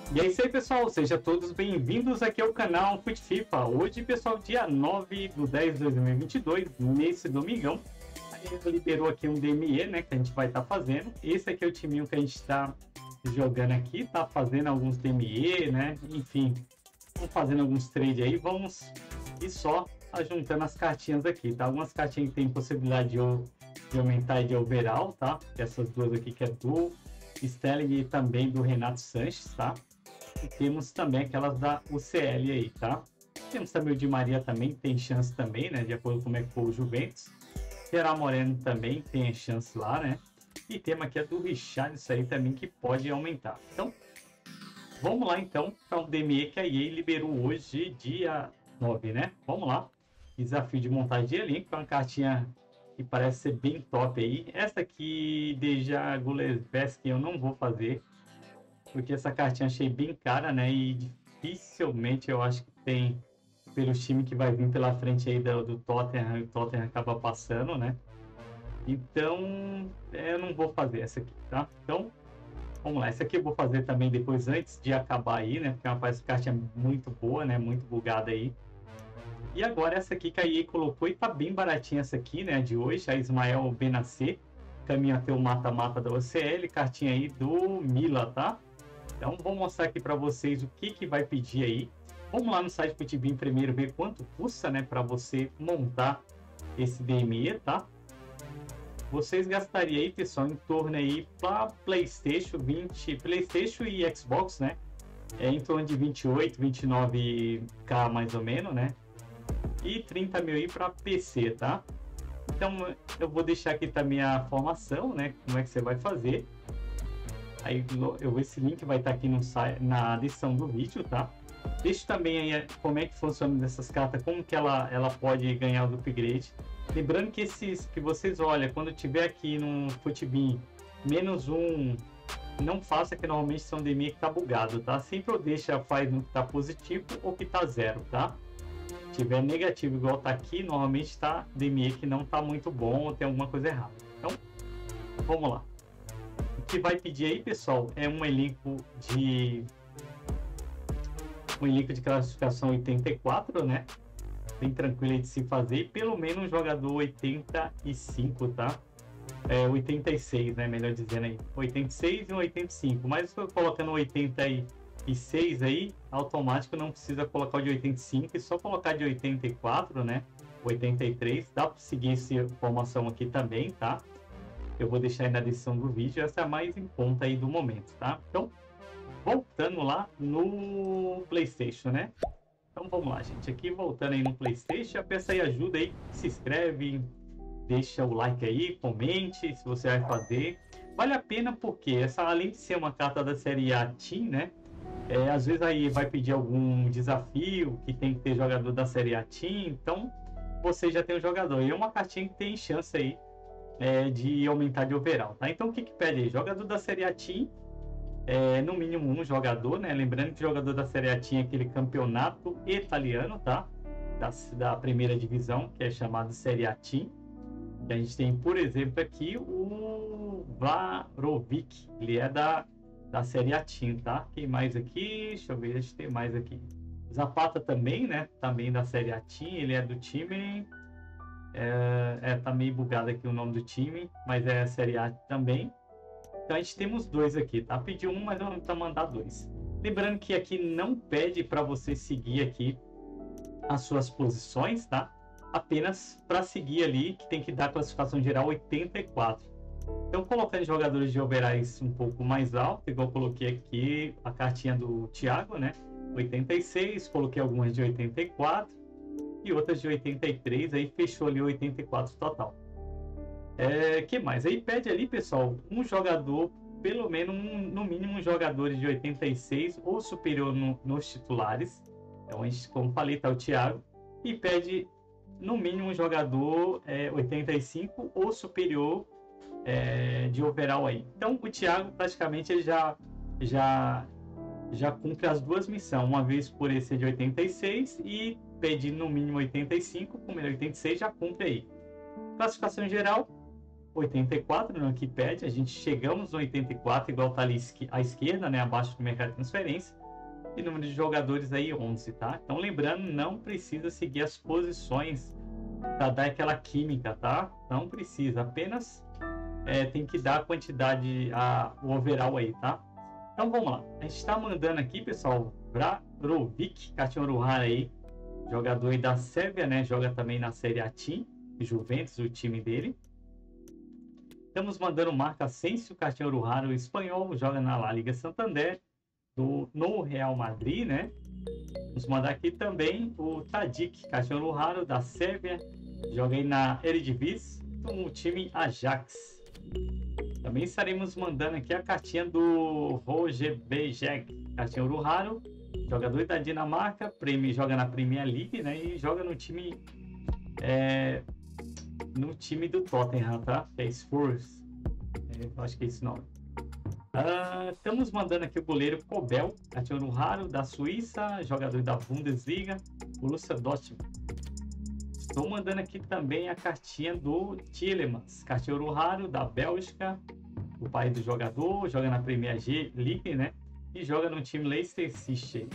E é isso aí, pessoal, sejam todos bem-vindos aqui ao canal Fute FIFA. Hoje, pessoal, dia 9 de 10 de 2022, nesse domingão, a gente liberou aqui um DME, né, que a gente vai estar fazendo. Esse aqui é o timinho que a gente está jogando aqui, tá fazendo alguns DME, né, enfim, vamos fazendo alguns trades aí, vamos e só juntando as cartinhas aqui, tá? Algumas cartinhas tem possibilidade de aumentar e de overall, tá? Essas duas aqui que é do Sterling e também do Renato Sanches, tá? E temos também aquelas da UCL aí, tá? Temos também o Di Maria também, tem chance também, né? De acordo com como é que for o Juventus. Gerard Moreno também tem chance lá, né? E temos aqui a do Richarlison aí também que pode aumentar. Então, vamos lá então para o DME que a EA liberou hoje, dia 9, né? Vamos lá. Desafio de montagem de elenco, é uma cartinha que parece ser bem top aí. Essa aqui, Deja Gulevski, eu não vou fazer, porque essa cartinha achei bem cara, né? E dificilmente eu acho que tem pelos times que vai vir pela frente aí do Tottenham, o Tottenham acaba passando, né? Então, eu não vou fazer essa aqui, tá? Então, vamos lá. Essa aqui eu vou fazer também depois, antes de acabar aí, né? Porque é uma cartinha muito boa, né? Muito bugada aí. E agora essa aqui que a EA colocou, e tá bem baratinha essa aqui, né? De hoje, a Ismael Benasser. Caminho até o mata-mata da OCL, cartinha aí do Mila, tá? Então, vou mostrar aqui para vocês o que vai pedir aí. Vamos lá no site do Futibin primeiro ver quanto custa, né, para você montar esse DME, tá? Vocês gastariam aí, pessoal, em torno aí para PlayStation e Xbox, né? Em torno de 28, 29k mais ou menos, né? E 30 mil aí para PC, tá? Então, eu vou deixar aqui também a formação, né? Como é que você vai fazer. Aí esse link vai estar aqui na descrição do vídeo, tá? Deixo também aí como é que funciona dessas cartas, como que ela pode ganhar o upgrade. Lembrando que esses que vocês olham, quando tiver aqui no Futibin -1, não faça, que normalmente são DME que tá bugado, tá? Sempre eu deixo, faz no que tá positivo ou que tá 0, tá? Se tiver negativo igual tá aqui, normalmente tá DME que não tá muito bom ou tem alguma coisa errada. Então, vamos lá. O que vai pedir aí, pessoal, é um elenco de classificação 84, né? Bem tranquilo de se fazer, e pelo menos um jogador 85, tá? 86, né? Melhor dizendo aí. 86 e um 85. Mas se eu colocando 86 aí, automático não precisa colocar o de 85, e só colocar de 84, né? 83. Dá para seguir essa informação aqui também, tá? Eu vou deixar aí na descrição do vídeo. Essa é a mais em conta aí do momento, tá? Então, voltando lá no PlayStation, né? Então vamos lá, gente. Aqui voltando aí no PlayStation, peça aí ajuda aí, se inscreve, deixa o like aí, comente se você vai fazer. Vale a pena porque essa, além de ser uma carta da série A Team, né? Às vezes aí vai pedir algum desafio que tem que ter jogador da série A Team, então você já tem um jogador. E é uma cartinha que tem chance aí de aumentar de overall, tá? Então o que pede aí? Jogador da série A Team. No mínimo um jogador, né? Lembrando que o jogador da Série A tinha aquele campeonato italiano, tá? Da primeira divisão, que é chamado Série A Team. E a gente tem, por exemplo, aqui o Vlahovic, ele é da Série A Team, tá? Quem mais aqui? Deixa eu ver, deixa eu ter mais aqui. Zapata também, né? Também da Série A Team, ele é do time. Tá meio bugado aqui o nome do time, mas é a Série A também. Então a gente temos dois aqui, tá? Pediu um, mas não tá mandar dois. Lembrando que aqui não pede para você seguir aqui as suas posições, tá? Apenas para seguir ali, que tem que dar classificação geral 84. Então colocando jogadores de overalls um pouco mais alto, igual eu coloquei aqui a cartinha do Thiago, né? 86, coloquei algumas de 84 e outras de 83, aí fechou ali 84 total. Que mais? Aí pede ali, pessoal, um jogador, pelo menos no mínimo um jogador de 86 ou superior nos titulares. Então, a gente, como falei, tá o Thiago. E pede no mínimo um jogador 85 ou superior de overall aí. Então, o Thiago praticamente ele já cumpre as duas missões. Uma vez por ele ser de 86 e pedir no mínimo 85, como ele é 86, já cumpre aí. Classificação geral 84 no Wikipedia. A gente chegamos no 84, igual tá ali à esquerda, né, abaixo do mercado de transferência. E número de jogadores aí 11, tá? Então lembrando, não precisa seguir as posições para dar aquela química, tá? Não precisa, apenas tem que dar a quantidade, o overall aí, tá? Então vamos lá, a gente está mandando aqui, pessoal, Vrarovic, cachorro raro aí, jogador aí da Sérvia, né? Joga também na Série A Team, Juventus, o time dele. Estamos mandando Marco Asensio, cachorro raro espanhol, joga na La Liga Santander, no Real Madrid, né? Vamos mandar aqui também o Tadic, cachorro raro da Sérvia, joga aí na Eredivisie, no time Ajax. Também estaremos mandando aqui a cartinha do Roger Bejek, cachorro raro, jogador da Dinamarca, joga na Premier League, né? E joga no time do Tottenham, tá? Que é Spurs, acho que é esse nome. Estamos mandando aqui o goleiro Kobel, cachorro raro da Suíça, jogador da Bundesliga, o Borussia Dortmund. Estou mandando aqui também a cartinha do Tielemans, cachorro raro da Bélgica, o pai do jogador, joga na Premier League, né? E joga no time Leicester City.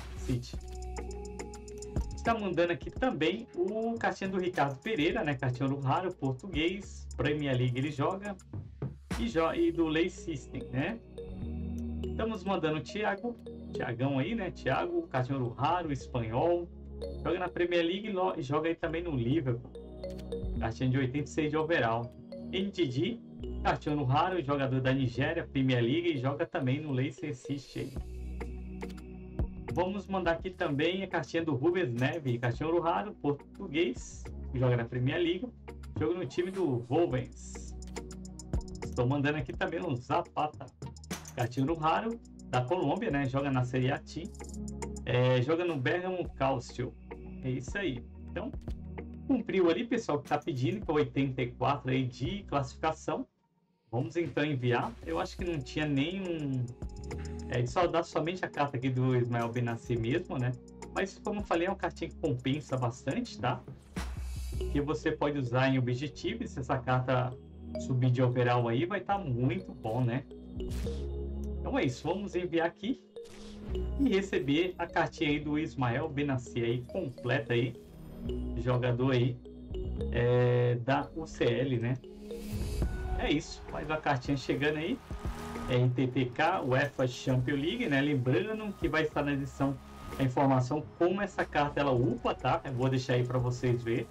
Está mandando aqui também o cartinha do Ricardo Pereira, né? Cachorro raro, português, Premier League ele joga, e do Leicester System, né? Estamos mandando o Thiagão aí, né? Thiago, cachorro raro, espanhol, joga na Premier League e joga aí também no Liverpool. Cartinha de 86 de overall. NDD, cachorro raro, jogador da Nigéria, Premier League e joga também no Leicester City. Vamos mandar aqui também a cartinha do Rubens Neves, cachorro raro, português, joga na Premier League, joga no time do Wolves. Estou mandando aqui também o Zapata, cachorro raro da Colômbia, né? Joga na Série A Team, joga no Bergamo Calcio. É isso aí. Então, cumpriu ali, pessoal, que está pedindo, que é 84 aí de classificação. Vamos então enviar. Eu acho que não tinha nenhum... só dá somente a carta aqui do Ismael Benassi mesmo, né? Mas como eu falei, é uma cartinha que compensa bastante, tá? Que você pode usar em objetivos. Se essa carta subir de overall aí, vai estar muito bom, né? Então é isso, vamos enviar aqui e receber a cartinha aí do Ismael Benassi aí, completa aí, jogador aí da UCL, né? É isso, mais uma cartinha chegando aí, RTTK, UEFA Champions League, né? Lembrando que vai estar na edição a informação como essa carta ela upa, tá? Eu vou deixar aí para vocês verem.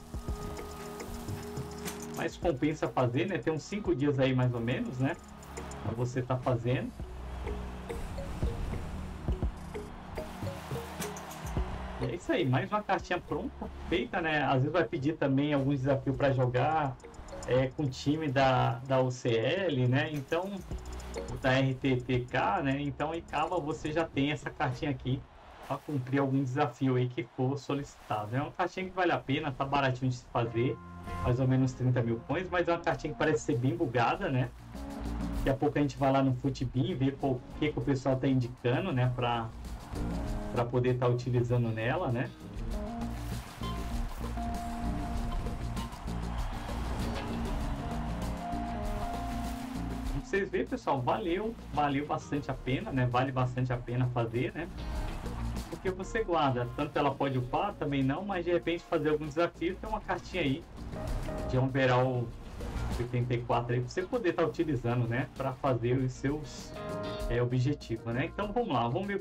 Mas compensa fazer, né? Tem uns 5 dias aí mais ou menos, né? Pra você tá fazendo. E é isso aí, mais uma cartinha pronta, feita, né? Às vezes vai pedir também alguns desafios para jogar com o time da UCL, né? Então, da RTTK, né? Então, em Cava você já tem essa cartinha aqui para cumprir algum desafio aí que for solicitado. É uma cartinha que vale a pena, tá baratinho de se fazer, mais ou menos 30 mil coins, mas é uma cartinha que parece ser bem bugada, né? Daqui a pouco a gente vai lá no Futbin ver o que o pessoal tá indicando, né? Para poder estar utilizando nela, né? Como vocês veem, pessoal, valeu bastante a pena, né? Vale bastante a pena fazer, né? Porque você guarda, tanto ela pode upar, também não, mas de repente fazer algum desafio, tem uma cartinha aí de overall 84 aí, pra você poder estar utilizando, né? Para fazer os seus objetivos, né? Então vamos lá, vamos ver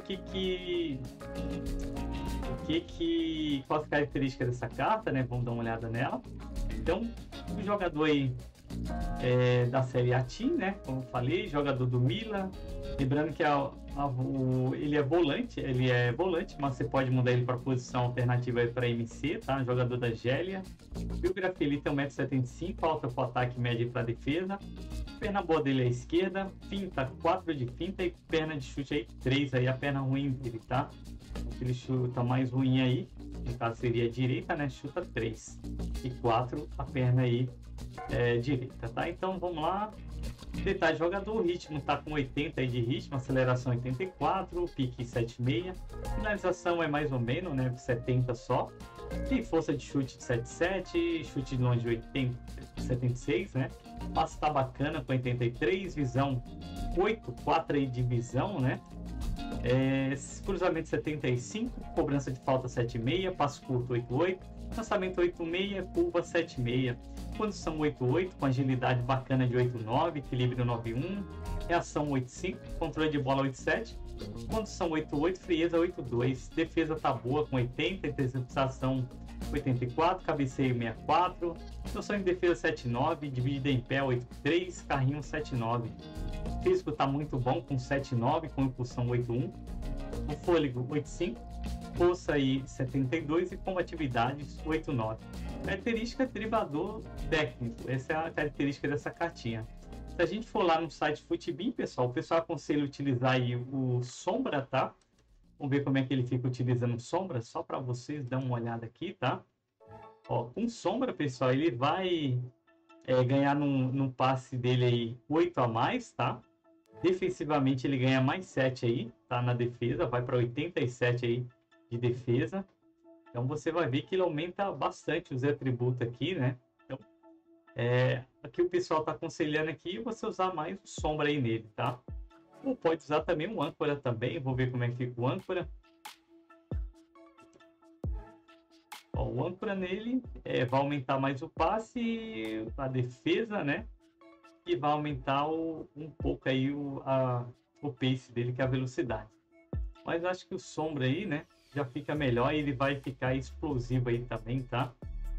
qual a característica dessa carta, né? Vamos dar uma olhada nela. Então, o jogador aí da Série A Team, né? Como eu falei, jogador do Milan. Lembrando que ele é volante, mas você pode mudar ele para posição alternativa para MC, tá? Jogador da Gélia. Biografia, ele tem 1,75 m, alta para ataque, média para defesa. Perna boa dele é a esquerda, finta 4 de finta e perna de chute aí 3, aí a perna ruim dele, tá? Ele chuta mais ruim aí, no caso seria a direita, né? Chuta 3 e 4 a perna aí direita, tá? Então vamos lá, Detalhe, jogador, o ritmo tá com 80 aí de ritmo, aceleração 84, pique 76, finalização é mais ou menos, né, 70 só. Tem força de chute de 77, chute de longe de 80, 76, né? Passe tá bacana com 83, visão 8, 4 aí de visão, né? Cruzamento 75, cobrança de falta 76, passo curto 88, lançamento 86, curva 76, condição 88, com agilidade bacana de 89, equilíbrio 91, reação 85, controle de bola 87, condição 88, frieza 82, defesa tá boa com 80, interceptação 84, cabeceio 64, noção em defesa 79, dividida em pé 83, carrinho 79. O físico tá muito bom com 79, com impulsão 81, o fôlego 85, força aí 72 e combatividade 89. Característica driblador técnico, essa é a característica dessa cartinha. Se a gente for lá no site Futibin, pessoal, o pessoal aconselha utilizar aí o sombra, tá? Vamos ver como é que ele fica utilizando sombra, só para vocês dar uma olhada aqui, tá? Ó, com sombra, pessoal, ele vai ganhar num passe dele aí 8 a mais, tá? Defensivamente ele ganha mais 7 aí, tá? Na defesa, vai para 87 aí de defesa. Então você vai ver que ele aumenta bastante os atributos aqui, né? Então, aqui o pessoal tá aconselhando aqui você usar mais o sombra aí nele, tá? Ou pode usar também um âncora também, vou ver como é que fica o âncora. Ó, o âncora nele vai aumentar mais o passe, a defesa, né? E vai aumentar um pouco aí o pace dele, que é a velocidade. Mas acho que o sombra aí, né? Já fica melhor e ele vai ficar explosivo aí também, tá?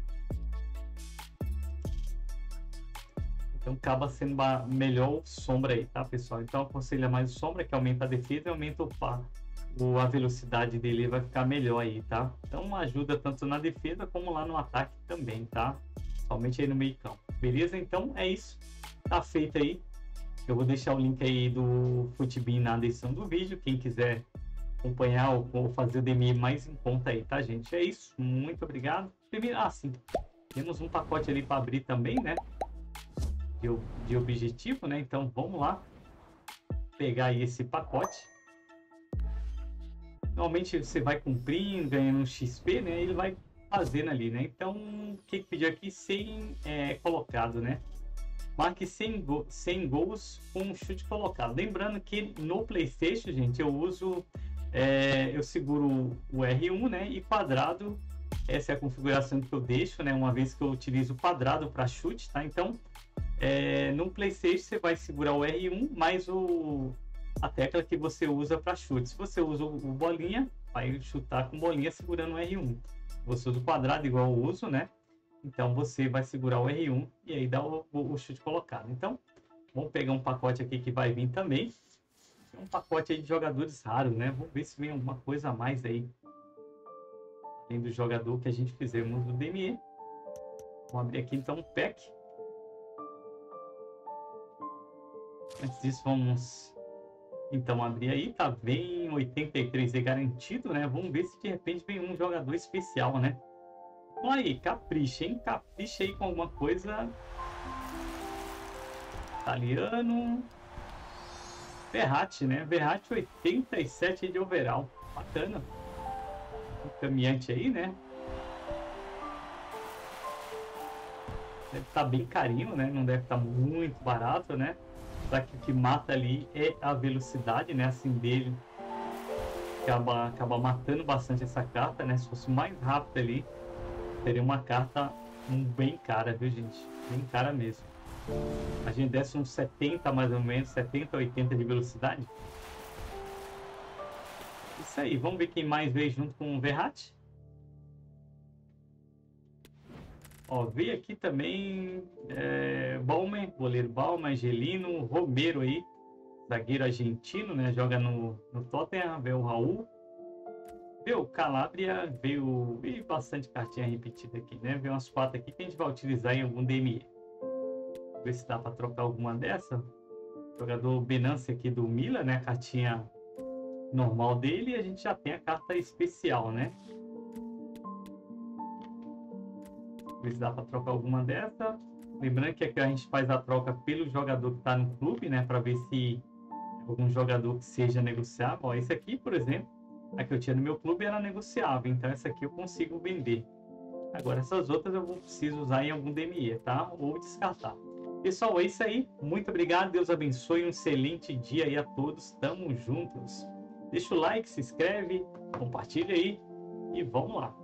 Então acaba sendo melhor o sombra aí, tá, pessoal? Então aconselha mais o sombra, que aumenta a defesa e aumenta a velocidade dele, vai ficar melhor aí, tá? Então ajuda tanto na defesa como lá no ataque também, tá? Somente aí no meio campo. Beleza? Então é isso. Tá feito aí. Eu vou deixar o link aí do Futibin na descrição do vídeo. Quem quiser acompanhar ou fazer o DMI mais em conta aí, tá, gente? É isso. Muito obrigado. Primeiro, sim. Temos um pacote ali para abrir também, né? De objetivo, né? Então vamos lá pegar aí esse pacote. Normalmente você vai cumprindo, ganhando um XP, né? Ele vai fazendo ali, né? Então, o que pediu aqui? 100 colocado, né? Marque 100 gols com um chute colocado. Lembrando que no PlayStation, gente, eu seguro o R1, né? E quadrado, essa é a configuração que eu deixo, né? Uma vez que eu utilizo o quadrado para chute, tá? Então, no PlayStation você vai segurar o R1 mais a tecla que você usa para chute. Se você usa o bolinha, vai chutar com bolinha segurando o R1. Você usa o quadrado igual eu uso, né? Então você vai segurar o R1 e aí dá o chute colocado. Então, vamos pegar um pacote aqui que vai vir também. Um pacote aí de jogadores raros, né? Vamos ver se vem alguma coisa a mais aí. Além do jogador que a gente fizemos do DME. Vamos abrir aqui então um pack. Antes disso, vamos então abrir aí. Tá bem 83 é garantido, né? Vamos ver se de repente vem um jogador especial, né? Então aí, capricha, hein? Capricha aí com alguma coisa. Italiano. Verratti, né? Verratti 87 de overall. Bacana. Um caminhante aí, né? Deve estar bem carinho, né? Não deve estar muito barato, né? Só que o que mata ali é a velocidade, né? Assim dele. Acaba matando bastante essa carta, né? Se fosse mais rápido ali, seria uma carta bem cara, viu, gente? Bem cara mesmo. A gente desse uns 70 mais ou menos, 70, 80 de velocidade. Isso aí, vamos ver quem mais veio junto com o Verratti. Ó, veio aqui também Bauman, goleiro Bauman, Angelino, Romero aí, zagueiro argentino, né? Joga no Tottenham, veio o Raul. Veio o Calabria, veio bastante cartinha repetida aqui, né? Veio umas 4 aqui que a gente vai utilizar em algum DME. Vou ver se dá para trocar alguma dessa. Jogador Benance aqui do Milan, né? A cartinha normal dele, e a gente já tem a carta especial, né? Vou ver se dá para trocar alguma dessa. Lembrando que aqui a gente faz a troca pelo jogador que está no clube, né? Para ver se algum jogador que seja negociável. Ó, esse aqui, por exemplo, a que eu tinha no meu clube era negociável, então essa aqui eu consigo vender. Agora essas outras eu preciso usar em algum DME, tá? Ou descartar. Pessoal, é isso aí. Muito obrigado. Deus abençoe. Um excelente dia aí a todos. Tamo juntos. Deixa o like, se inscreve, compartilha aí e vamos lá.